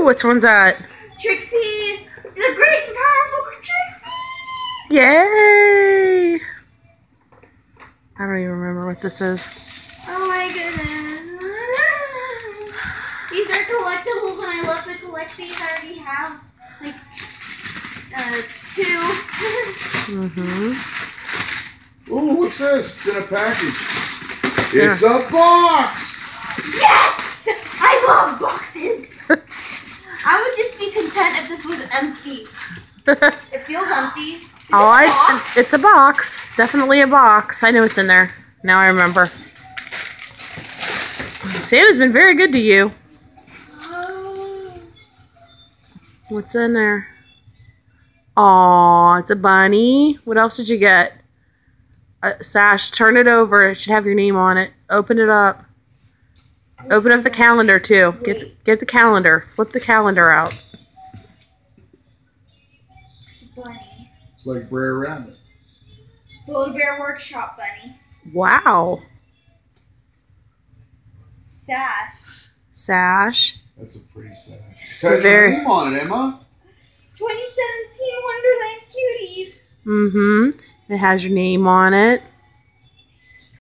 which one's that? Trixie, the great and powerful Trixie. Yay! I don't even remember what this is. Oh my goodness. These are collectibles and I love to collect these. I already have like 2. Ooh, what's this? It's in a package. It's a box! Yes! I love boxes! I would just be content if this was empty. It feels empty. It's a box. It's definitely a box. I know what's in there. Now I remember. Santa's been very good to you. What's in there? Aw, it's a bunny. What else did you get? Sash, turn it over. It should have your name on it. Open it up. Open up the calendar too. Get the calendar. Flip the calendar out. It's a bunny. It's like Brer Rabbit. The Little Bear Workshop bunny. Wow. Sash. Sash. That's a pretty sash. It a has very- your name on it, Emma. 2017 Wonderland Cuties. It has your name on it.